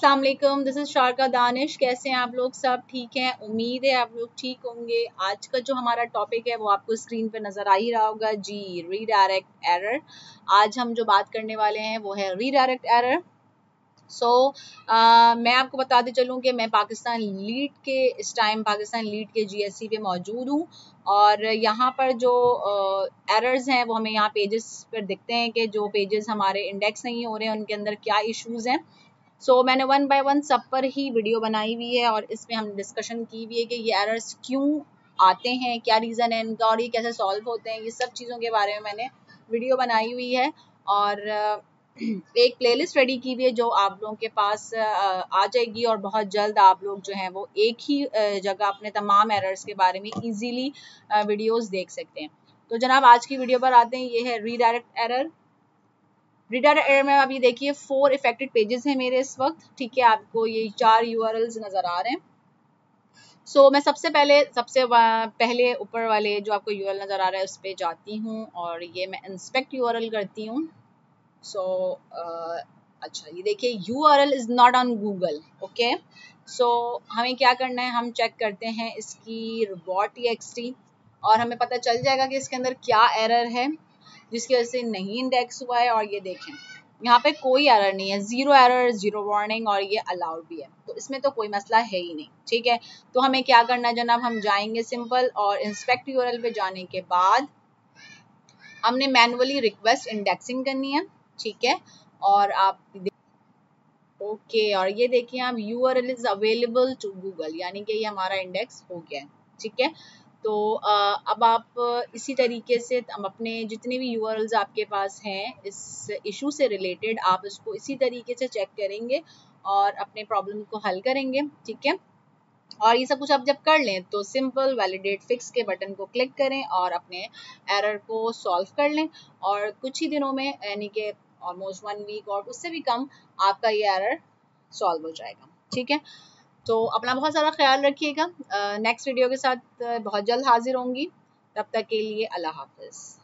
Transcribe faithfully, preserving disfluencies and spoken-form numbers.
अस्सलाम वालेकुम, this is Sharka Danish. कैसे हैं आप लोग? सब ठीक हैं? उम्मीद है आप लोग ठीक होंगे। आज का जो हमारा टॉपिक है वो आपको स्क्रीन पे नजर आ ही रहा होगा जी, रीडायरेक्ट एरर। आज हम जो बात करने वाले हैं वो है रीडायरेक्ट एरर। सो so, मैं आपको बताते चलूँ कि मैं पाकिस्तान लीड के इस टाइम पाकिस्तान लीड के जीएससी पे मौजूद हूँ और यहाँ पर जो एरर्स हैं वो हमें यहाँ पेजेस पर दिखते हैं कि जो पेजेस हमारे इंडेक्स नहीं हो रहे हैं उनके अंदर क्या इश्यूज हैं। सो so, मैंने वन बाय वन सब पर ही वीडियो बनाई हुई है और इसमें हम डिस्कशन की हुई है कि ये एरर्स क्यों आते हैं, क्या रीज़न है इनका और ये कैसे सॉल्व होते हैं। ये सब चीज़ों के बारे में मैंने वीडियो बनाई हुई है और एक प्लेलिस्ट रेडी की हुई है जो आप लोगों के पास आ जाएगी और बहुत जल्द आप लोग जो हैं वो एक ही जगह अपने तमाम एरर्स के बारे में इजीली वीडियोस देख सकते हैं। तो जनाब आज की वीडियो पर आते हैं। ये है रीडायरेक्ट एरर। रीडायरेक्ट एरर में अभी देखिए फोर इफेक्टेड पेजेस हैं मेरे इस वक्त, ठीक है। आपको ये चार यूआरएल्स नजर आ रहे हैं। सो so, मैं सबसे पहले सबसे पहले ऊपर वाले जो आपको यूआरएल नजर आ रहा है उस पर जाती हूँ और ये मैं इंस्पेक्ट यूआरएल करती हूँ। सो uh, अच्छा ये देखिए URL is not on Google, okay. So हमें क्या करना है, हम चेक करते हैं इसकी रिबॉट टीएक्सटी और हमें पता चल जाएगा कि इसके अंदर क्या एरर है जिसकी वजह से नहीं इंडेक्स हुआ है। और ये देखें यहाँ पे कोई एरर नहीं है, जीरो एरर, जीरो वार्निंग और ये अलाउड भी है, तो इसमें तो कोई मसला है ही नहीं, ठीक है। तो हमें क्या करना है जनाब, हम जाएंगे सिंपल और इंस्पेक्ट यूआरएल पे जाने के बाद हमने मैनुअली रिक्वेस्ट इंडेक्सिंग करनी है, ठीक है। और आप ओके okay, और ये देखिए आप URL is available to Google, यानी कि ये हमारा इंडेक्स हो गया है, ठीक है। तो अब आप इसी तरीके से हम अपने जितने भी यूआरएल्स आपके पास हैं इस इशू से रिलेटेड आप इसको इसी तरीके से चेक करेंगे और अपने प्रॉब्लम को हल करेंगे, ठीक है। और ये सब कुछ आप जब कर लें तो सिंपल वैलिडेट फिक्स के बटन को क्लिक करें और अपने एरर को सॉल्व कर लें और कुछ ही दिनों में यानी कि ऑलमोस्ट वन वीक और उससे भी कम आपका ये एरर सॉल्व हो जाएगा, ठीक है। तो अपना बहुत सारा ख्याल रखिएगा। नेक्स्ट वीडियो के साथ बहुत जल्द हाजिर होंगी, तब तक के लिए अल्लाह हाफिज़।